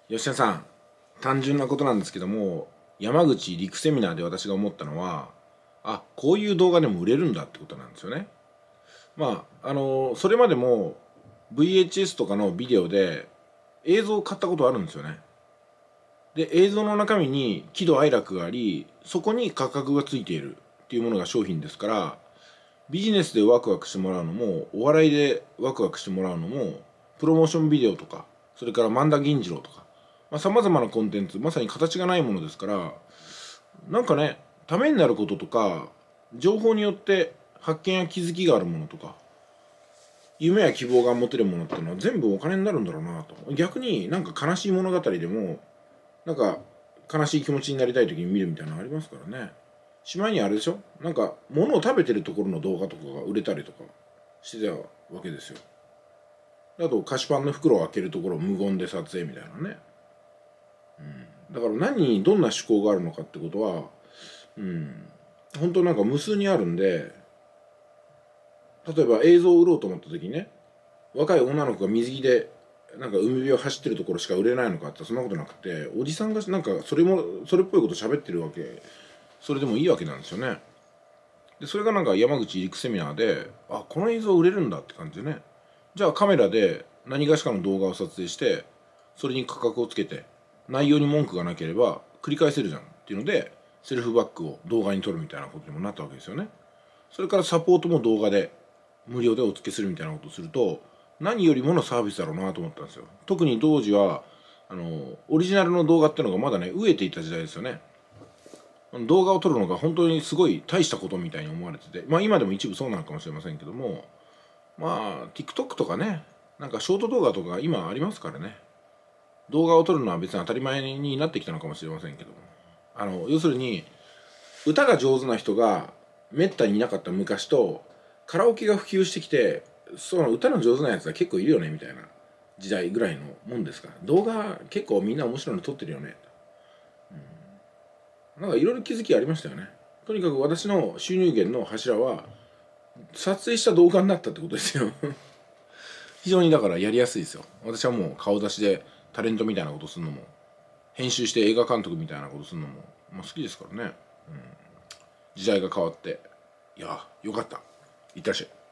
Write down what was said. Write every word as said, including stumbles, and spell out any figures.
吉田さん、単純なことなんですけども、山口陸セミナーで私が思ったのは、あ、こういう動画でも売れるんだってことなんですよね。まあ、あのそれまでも ブイエイチエス とかのビデオで映像を買ったことあるんですよね。で、映像の中身に喜怒哀楽があり、そこに価格がついているっていうものが商品ですから、ビジネスでワクワクしてもらうのも、お笑いでワクワクしてもらうのも、プロモーションビデオとか、それから萬田銀次郎とか、さまざ、まなコンテンツ、まさに形がないものですから、なんかね、ためになることとか、情報によって発見や気づきがあるものとか、夢や希望が持てるものっていうのは全部お金になるんだろうなと。逆になんか悲しい物語でも、なんか悲しい気持ちになりたい時に見るみたいなのありますからね。しまいにあれでしょ、なんか物を食べてるところの動画とかが売れたりとかしてたわけですよ。あと菓子パンの袋を開けるところを無言で撮影みたいなね。うん、だから何にどんな趣向があるのかってことは、うん、本当なんか無数にあるんで、例えば映像を売ろうと思った時にね、若い女の子が水着でなんか海辺を走ってるところしか売れないのかってそんなことなくて、おじさんがなんかそれもそれっぽいこと喋ってるわけ、それでもいいわけなんですよね。でそれがなんか山口陸セミナーで、あ、この映像売れるんだって感じでね、じゃあカメラで何がしかの動画を撮影してそれに価格をつけて内容に文句がなければ繰り返せるじゃんっていうので、セルフバックを動画に撮るみたいなことにもなったわけですよね。それからサポートも動画で無料でお付けするみたいなことをすると、何よりものサービスだろうなと思ったんですよ。特に当時はあのオリジナルの動画っていうのがまだね飢えていた時代ですよね。動画を撮るのが本当にすごい大したことみたいに思われてて、まあ今でも一部そうなのかもしれませんけども、まあ TikTok とかね、なんかショート動画とか今ありますからね、動画を撮るのは別に当たり前になってきたのかもしれませんけども、あの要するに歌が上手な人がめったにいなかった昔と、カラオケが普及してきてその歌の上手なやつが結構いるよねみたいな時代ぐらいのもんですから、動画結構みんな面白いの撮ってるよね、なんかいろいろ気づきありましたよね。とにかく私の収入源の柱は撮影した動画になったってことですよ非常にだからやりやすいですよ。私はもう顔出しでタレントみたいなことするのも、編集して映画監督みたいなことするのも、まあ、好きですからね、うん、時代が変わって、いやよかった、いってらっしゃい。